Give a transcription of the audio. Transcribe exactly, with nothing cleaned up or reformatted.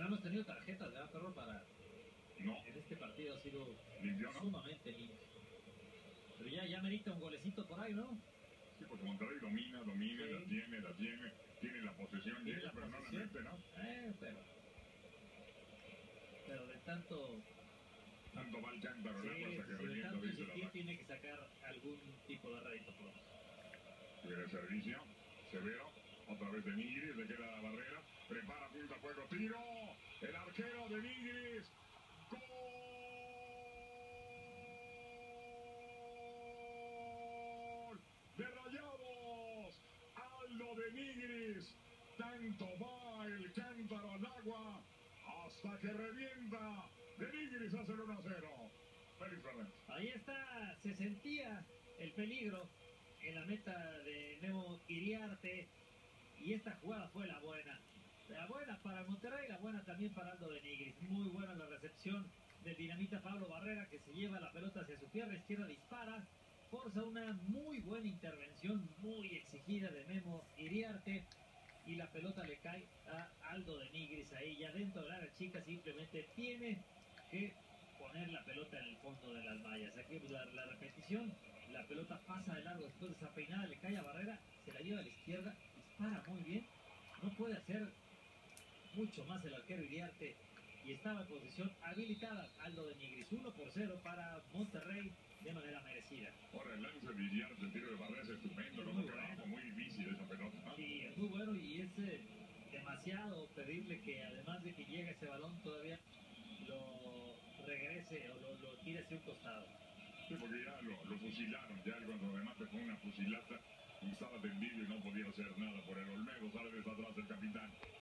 hemos tenido tarjetas, ¿verdad, perro? Para... No. En este partido ha sido limpio, ¿no? Sumamente limpio. Pero ya, ya merita un golecito por ahí, ¿no? Sí, porque Monterrey domina, domina, Sí. la tiene, la tiene, tiene la posesión, Tiene llega, la pero no la posesión. mete, ¿no? Eh, pero... Pero de tanto... Tanto va el cántaro, Sí, el agua hasta que de revienta, tanto dice la insistir vaca. tiene que sacar algún tipo de rédito por lo menos. Viene el servicio, Severo, otra vez de Nigris, le queda la barrera, prepara, punta, fuego, tiro, el arquero de Nigris, gol de Rayados, Aldo de Nigris, tanto va el cántaro al agua, hasta que revienta, de Nigris hace el uno a cero. Félix Fernández. Ahí está, se sentía el peligro en la meta de Memo Iriarte y esta jugada fue la buena. La buena para Monterrey, la buena también para Aldo de Nigris. Muy buena la recepción del dinamita Pablo Barrera, que se lleva la pelota hacia su pierna izquierda, dispara, forza una muy buena intervención, muy exigida de Memo Iriarte, y la pelota le cae a Aldo de Nigris ahí ya dentro del área chica. Simplemente tiene que poner la pelota en el fondo de las mallas. Aquí la, la repetición, la pelota pasa de largo después de esa peinada, le cae a Barrera, se la lleva a la izquierda, dispara muy bien, no puede hacer mucho más el arquero Iriarte y estaba en posición habilitada Aldo de Nigris. Uno por cero para Monterrey de manera merecida. Ahora el lance de Iriarte, el tiro de Barrera es estupendo, Muy ¿no? bueno. Muy difícil esa pelota, ¿no? Sí, es muy bueno y es eh, demasiado pedirle que además de que llegue ese balón todavía lo regrese o lo, lo tire hacia un costado. Sí, porque ya lo, lo fusilaron, ya cuando remate fue una fusilata y estaba tendido y no podía hacer nada por el Olmedo. Sale desde atrás el capitán